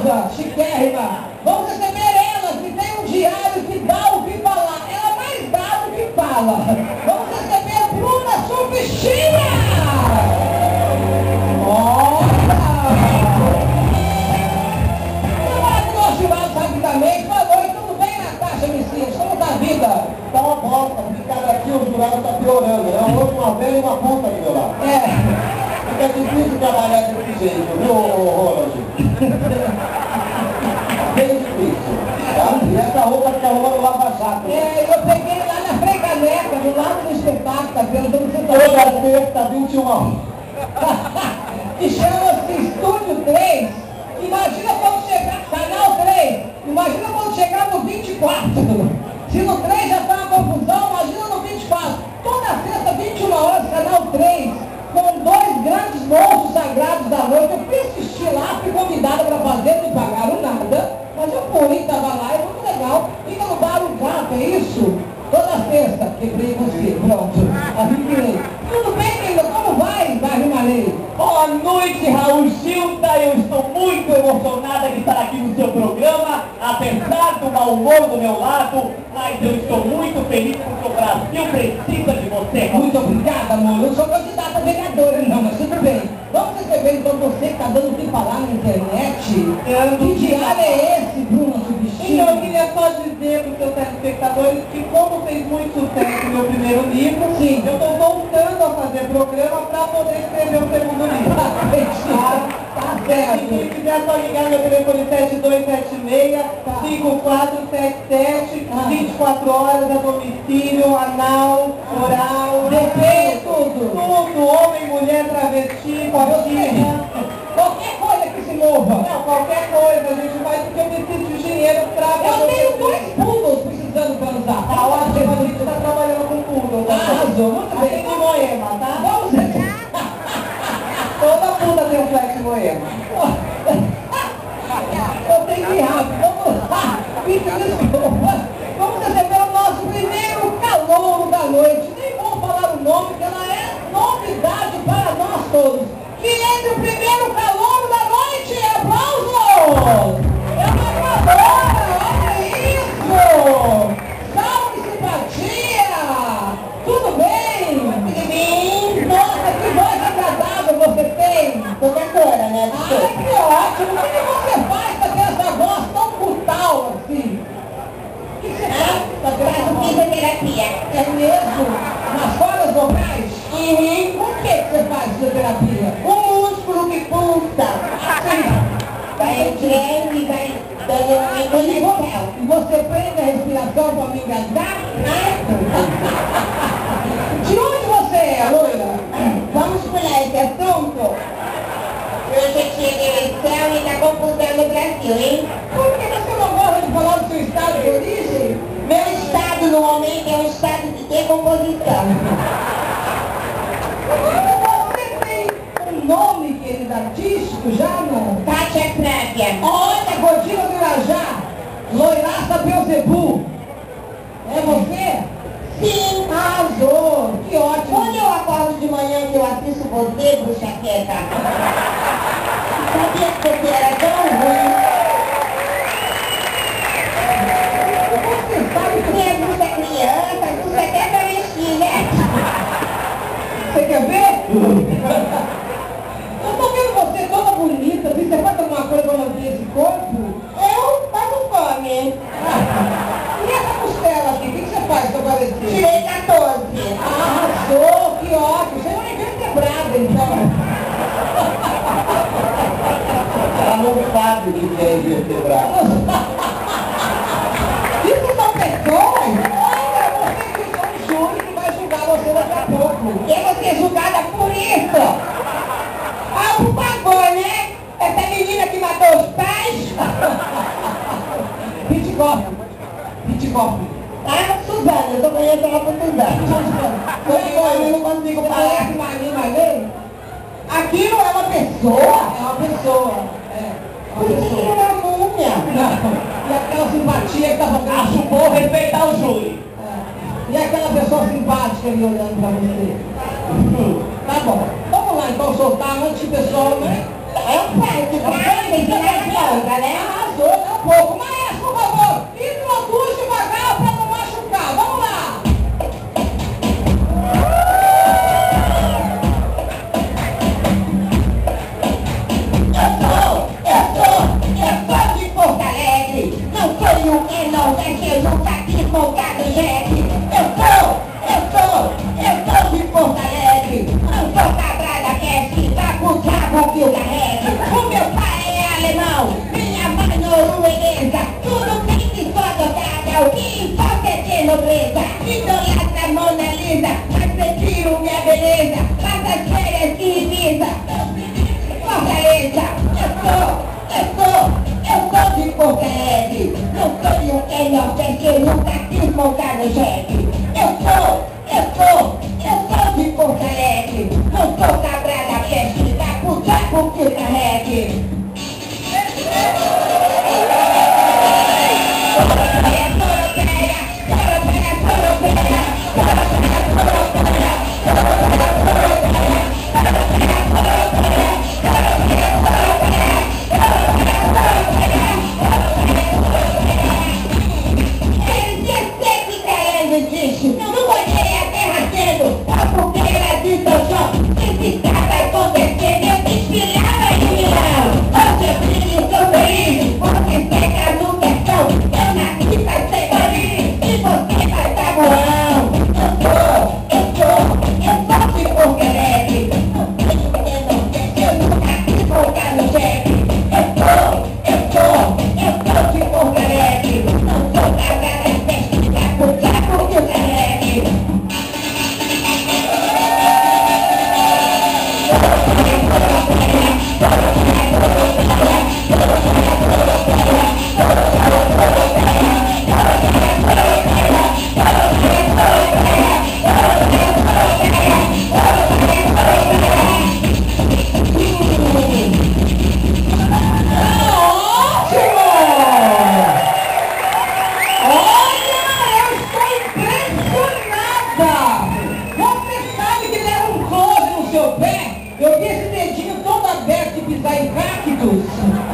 maravilhosa, chiquérrima. Vamos receber ela, que tem um diário que dá o que falar. Ela mais dá do que fala. Vamos receber Bruna Surfistinha! Olha! Meu maravilhoso Givaldo rapidamente. Boa noite, tudo bem, Natasha Messias? Como tá a vida? Tá uma bosta, porque cada dia o jurado tá piorando, né? Um outro, uma velha e uma puta do meu lado. Fica difícil trabalhar desse jeito, viu, Roland? Bem difícil, tá? E essa roupa que tá rolando lava-jato. Eu peguei lá na Frei Caneca, do lado do espetáculo, tá vendo? Toda sexta, 21 que chama-se Estúdio 3. Imagina quando chegar, canal 3. Imagina quando chegar no 24. Se no 3 já tá uma confusão, imagina no 24. Toda sexta, 21 horas, canal 3. Com dois grandes monstros sagrados da noite. Eu fui assistir lá, fui convidada para fazer, não me pagaram nada. Mas eu fui, estava lá, é muito legal. Fica no bar o gato, é isso? Toda sexta, quebrei você, pronto. Arrepiei. Tudo bem, querida? Como vai, Marley? Boa noite, Raul Gilda. Eu estou muito emocionada de estar aqui no seu programa, apesar do mau humor do meu lado, mas eu estou muito feliz porque o Brasil precisa de você. Muito obrigada, amor. Eu não sou candidata a vereadora, não, mas tudo bem. Vamos receber, então, você que está dando o que falar na internet. Que diário é esse, Bruna Substituta? Então, eu queria só dizer para os seus telespectadores que, como fez muito sucesso o meu primeiro livro, sim, eu estou voltando a fazer programa para poder escrever o segundo livro. Tá certo. Quem quiser só ligar meu telefone 7277-5477, 24 horas a domicílio, anal, oral, DP, tudo. tudo, homem, mulher, travesti, coxinha. Qualquer coisa que se mova. Não, qualquer coisa, a gente faz porque eu preciso de dinheiro para... Eu tenho 2 poodles precisando para usar. Tá ótimo, a gente está trabalhando com tudo. Tá? Arrasou, muito Aqui bem. de Moema, tá? Vamos ver. Toda puta tem um flex Moema. Eu tenho que ir rápido. Vamos lá. Fica desculpa. Vamos receber o nosso primeiro calouro da noite. Nem vou falar o nome, porque ela é novidade para nós todos. Que entre o primeiro calouro da noite. Aplausos! É uma caloura, olha isso! Salve, simpatia! Tudo bem? Tudo bem? Nossa, que voz agradável você tem! Professora, né? Ai, que ótimo! O que você faz para ter essa voz tão brutal assim? O que você faz para ter essa voz? Fisioterapia. É mesmo? Nas cordas vocais? Por que você faz fisioterapia? O músculo que pulsa. Vai entrando e vai dando uma encolhida. E você prende a respiração para me engasgar? De onde você é, loira? Vamos pular esse assunto? Projetinho de eleição e está confusão no Brasil, hein? Por que você não gosta de falar do seu estado de origem? Meu estado no momento é um estado de decomposição. Você tem um nome, querido, artístico já, não? Kátia Crávia. Olha, Gordinha do Irajá, loiraça Beuzebu. É você? Sim. Arrasou, que ótimo. Quando eu acordo de manhã que eu assisto você, bruxa quieta, sabia que você era tão ruim? Você sabe que Você é bruxa criança, bruxa até travesti, né? você quer ver? Eu tô vendo você toda bonita, assim, você faz alguma coisa pra manter esse corpo? Eu passo fome. E essa costela aqui, o que você faz pra aparecer? Tirei 14. Arrasou, que ótimo. Você não é vertebrada, então. Ela não sabe o que é invertebrado. Isso são pessoas? Olha, você que é um júri que vai julgar você daqui a pouco. E eu vou ser julgada por isso. Ah, por favor, né? Essa menina que matou os pais. Pitcock. Ah, Suzana, eu tô conhecendo ela por Suzana. Eu não consigo falar. Marley? Aquilo é uma pessoa? É uma pessoa. É. Por que é uma múmia? Não. E aquela simpatia que tá fazendo. Acho bom respeitar o júri. E aquela pessoa simpática ali olhando pra você. Tá bom. Vamos lá então soltar antes que o pessoal, né? É um pé, que vai, tem que ir na planta, né? Eu sou de Porto Alegre. Não sou um enorme que eu nunca quis montar no jegue. Eu sou de Porto Alegre. Não sou cabrada que é cita com cabo que eu carregue. O meu pai é alemão, minha mãe norueguesa. Tudo tem que só dotada, o que importa é ter nobreza. Idolatra Mona Lisa, mas prefiro minha beleza. Faça as férias e Ibiza. Fortaleza, eu sou de Porto Alegre. Não sou de um enorme que eu nunca quis montar no jegue. Eu sou de Porto Alegre. Não sou cabrada que é cita com cabo que eu carregue. Eu não olhei a terra sendo a fogueira de São João. Esse cara acontecendo, eu desfilava em Milão. Hoje eu brilho, sou feliz, porque pega no questão. Eu nasci pra ser bolinho e você vai dar bolão. Eu sou de Porto Alegre. Eu nunca quis voltar no jegue. Eu sou de Porto Alegre. Não sou cagada técnica, porque eu carregue. Eu vi esse dedinho todo aberto de pisar em cactos.